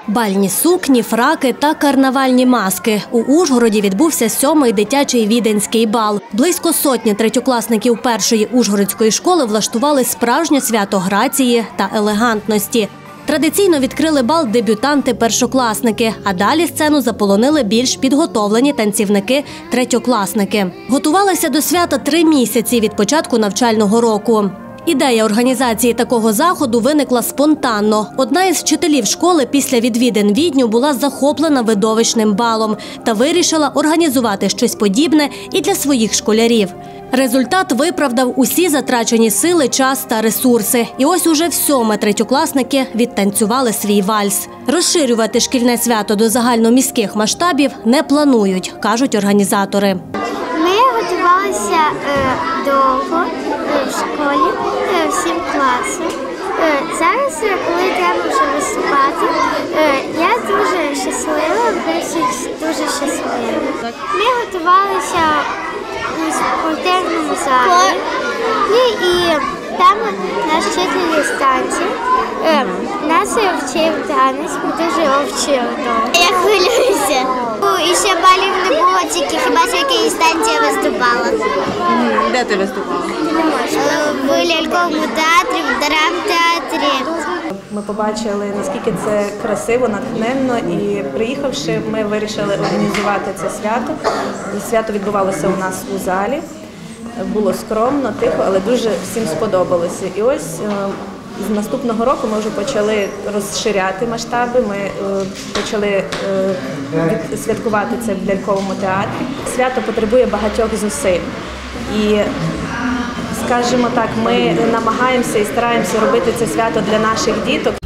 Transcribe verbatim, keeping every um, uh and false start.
Бальні сукні, фраки та карнавальні маски. У Ужгороді відбувся сьомий дитячий віденський бал. Близько сотні третьокласників першої ужгородської школи влаштували справжнє свято грації та елегантності. Традиційно відкрили бал дебютанти-першокласники, а далі сцену заполонили більш підготовлені танцівники-третьокласники. Готувалися до свята три місяці від початку навчального року. Ідея організації такого заходу виникла спонтанно. Одна із вчителів школи після відвідин Відню була захоплена видовищним балом та вирішила організувати щось подібне і для своїх школярів. Результат виправдав усі затрачені сили, час та ресурси. І ось уже всьоме третьокласники відтанцювали свій вальс. Розширювати шкільне свято до загальноміських масштабів не планують, кажуть організатори. Ми готувалися е, довго е, в школі, е, всім класом. Е, зараз, е, коли треба вже виступати, е, я дуже щаслива, ми всі дуже щасливі. Ми готувалися у спортивному залі, і, і там наш вчитель з танців е, нас вчив танець, ми дуже його вчили довго. Я хвилююся. І ще балів не було, тільки хіба що якийсь танці я виступала. Де ти виступала? В ляльковому театрі, в драмтеатрі. Ми побачили, наскільки це красиво, натхненно, і приїхавши, ми вирішили організувати це свято. Свято відбувалося у нас у залі. Було скромно, тихо, але дуже всім сподобалося. І ось з наступного року ми вже почали розширяти масштаби, ми почали святкувати це в ляльковому театрі. Свято потребує багатьох зусиль. І, скажімо так, ми намагаємося і стараємося робити це свято для наших діток,